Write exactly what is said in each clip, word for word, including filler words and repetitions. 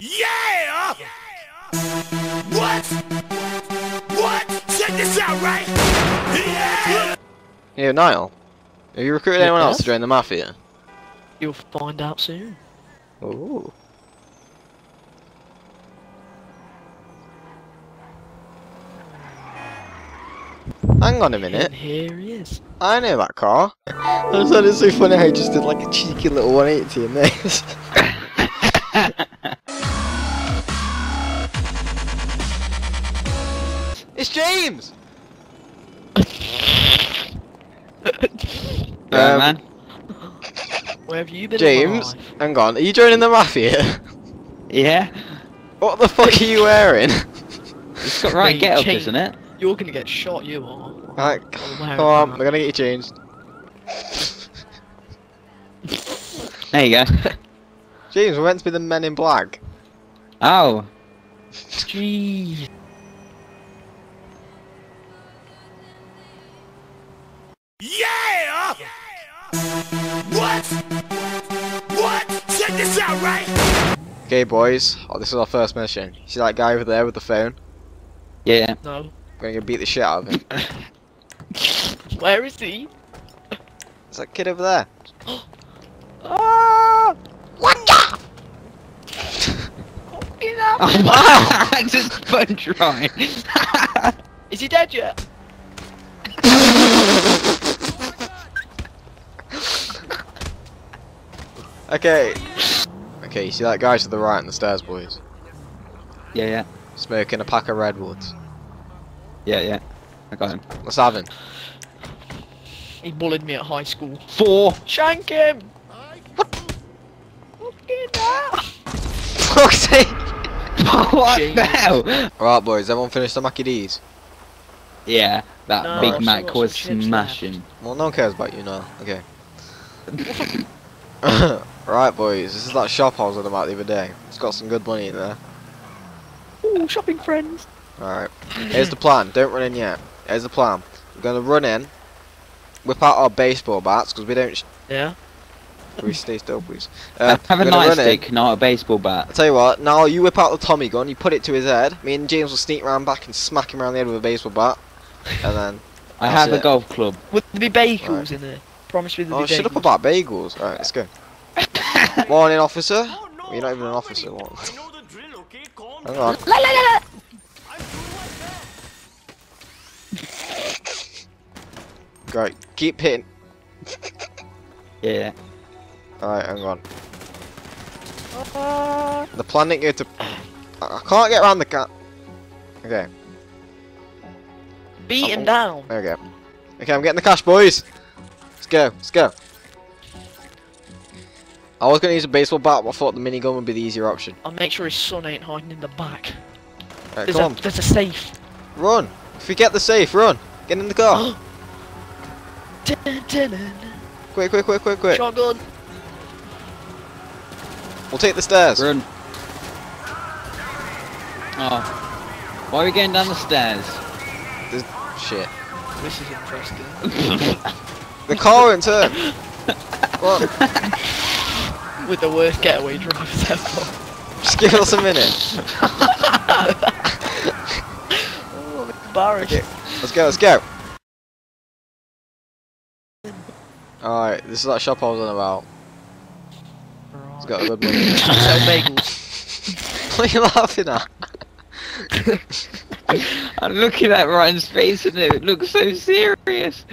Yeah! What? What? Check this out, right? Yeah! Hey, Niall, have you recruited anyone else to Yes? join the Mafia? You'll find out soon. Ooh. Hang on a minute. And here he is. I know that car. I just thought it's so funny how he just did like a cheeky little one eighty in this. It's James! Yeah, Um, man. Where have you been? James, Alive? hang on, are you joining the Mafia? Yeah. What the fuck are you wearing? It's got right Hey, get up, change. isn't it? You're gonna get shot. You are. Alright, Oh, come wearing on, that. we're gonna get you changed. There you go. James, we're meant to be the Men in Black. Oh. Jeez. Yeah! What? What? Check this out, right? Okay, boys, oh, this is our first mission. See that guy over there with the phone? Yeah. No. We're gonna go beat the shit out of him. Where is he? It's that kid over there. Ah! Wonder! Fucking hell. I just sponge right. Is he dead yet? Okay. Okay, you see that guy to the right on the stairs, boys? Yeah, yeah. Smoking a pack of redwoods. Yeah, yeah. I got him. Let's have him. He bullied me at high school. Four. Shank him! Fucking hell! Fuck's sake! What Jeez. the hell? Alright, boys, everyone finished the Mackie D's? Yeah, that No, Big I've Mac still got was some chips smashing. Well, no one cares about you now. Okay. Right, boys, this is that shop I was on about the other day. It's got some good money in there. Ooh, shopping friends. Alright. Here's the plan. Don't run in yet. Here's the plan. We're gonna run in, whip out our baseball bats, because we don't. Sh Yeah. Can we stay still, please? Uh, Have a we're gonna run in. nightstick, not a baseball bat. I'll tell you what, now you whip out the Tommy gun, you put it to his head, me and James will sneak round back and smack him around the head with a baseball bat, and then... I that's have a it. golf club. Would there be bagels Right. in there? Promise me there'll Oh, be shut up bagels. about bagels. Alright, let's go. Morning, officer. Well, you're not even an officer. What? Hang on. La, la, la, la. Great. Keep hitting. Yeah. Alright, hang on. Uh, The plan didn't go to... I I can't get around the cat. Okay, beat him Oh. down. there we go. Okay, I'm getting the cash, boys. Let's go, let's go. I was gonna use a baseball bat, but I thought the minigun would be the easier option. I'll make sure his son ain't hiding in the back. Alright, There's come a, on. there's a safe. Run. If you get the safe, run. Get in the car. Dun, dun, dun, dun. Quick, quick, quick, quick, quick. Shotgun. We'll take the stairs. Run. Oh. Why are we going down the stairs? There's... Shit. This is interesting. The car won't turn. What? With the worst getaway drivers ever. Just give us a minute. Oh, embarrassing. Okay, let's go, let's go. Alright, this is that shop I was on about. It's got a good money. Sell bagels. What are you laughing at? I'm looking at Ryan's face and it looks so serious.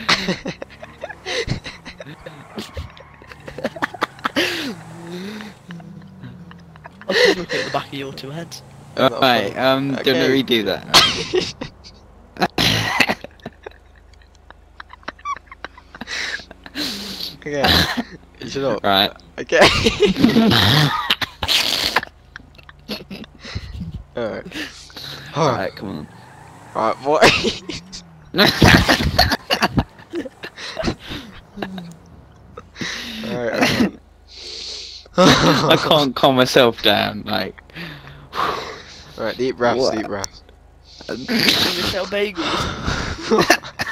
I'll just look at the back of your two heads. Alright, um, Okay. don't redo that. Okay. Shut up. Right. Okay. Alright. Alright. Alright, come on. Alright, boy. Alright, I can't calm myself down, like. Alright, deep breaths, What? deep breaths. Can we sell bagels?